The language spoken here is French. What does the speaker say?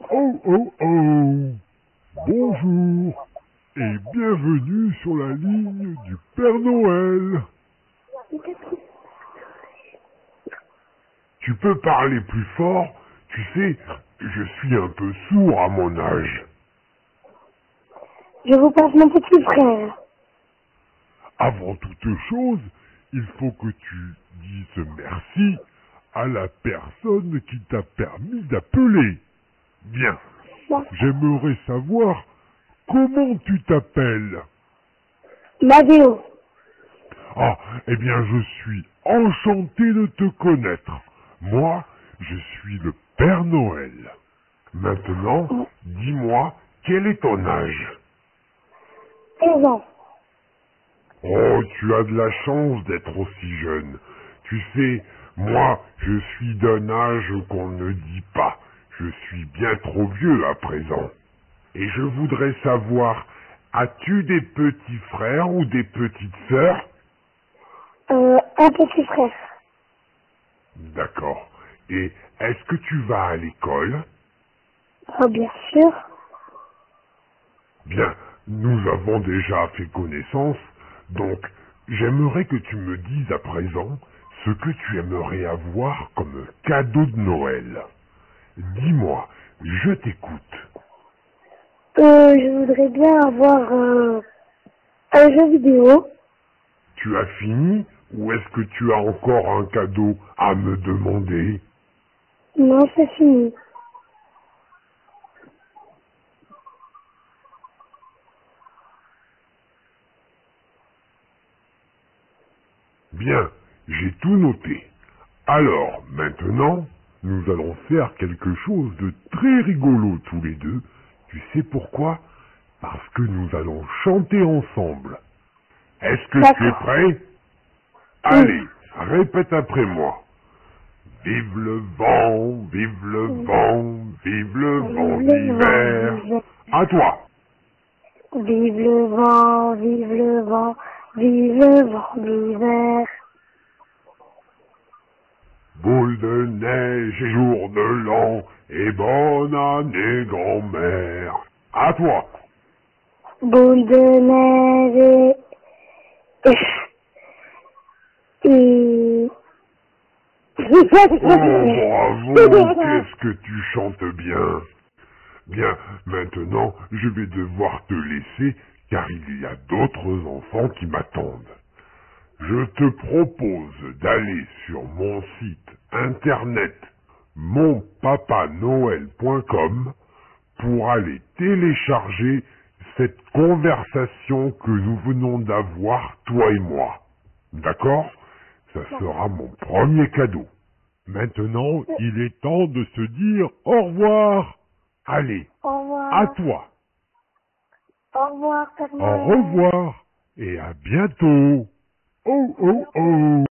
Oh oh oh! Bonjour et bienvenue sur la ligne du Père Noël. Tu peux parler plus fort? Tu sais, je suis un peu sourd à mon âge. Je vous passe mon petit frère. Avant toute chose, il faut que tu dises merci à la personne qui t'a permis d'appeler. Bien, j'aimerais savoir comment tu t'appelles. Madéo. Ah, eh bien, je suis enchanté de te connaître. Moi, je suis le Père Noël. Maintenant, dis-moi, quel est ton âge? 11 ans. Oh, tu as de la chance d'être aussi jeune. Tu sais, moi, je suis d'un âge qu'on ne dit pas. Je suis bien trop vieux à présent. Et je voudrais savoir, as-tu des petits frères ou des petites sœurs? Un petit frère. D'accord. Et est-ce que tu vas à l'école? Oh, bien sûr. Bien, nous avons déjà fait connaissance, donc j'aimerais que tu me dises à présent ce que tu aimerais avoir comme cadeau de Noël. Dis-moi, je t'écoute. Je voudrais bien avoir un jeu vidéo. Tu as fini ou est-ce que tu as encore un cadeau à me demander? Non, c'est fini. Bien, j'ai tout noté. Alors, maintenant, nous allons faire quelque chose de très rigolo tous les deux. Tu sais pourquoi? Parce que nous allons chanter ensemble. Est-ce que tu es D'accord. prêt? Oui. Allez, répète après moi. Vive le vent, vive le vent, vive le vent Vive le vent, d'hiver. vive À toi. vive le vent, vive le vent, vive le vent d'hiver. Boule de neige et jour de l'an, et bonne année grand-mère. À toi. Boule de neige et... Oh, bravo, qu'est-ce que tu chantes bien. Bien, maintenant, je vais devoir te laisser, car il y a d'autres enfants qui m'attendent. Je te propose d'aller sur mon site internet monpapanoël.com pour aller télécharger cette conversation que nous venons d'avoir, toi et moi. D'accord? Ça sera mon premier cadeau. Maintenant, il est temps de se dire au revoir. Allez, Au à revoir. toi. Au revoir, Père Au Noël. revoir et à bientôt. Oh oh oh.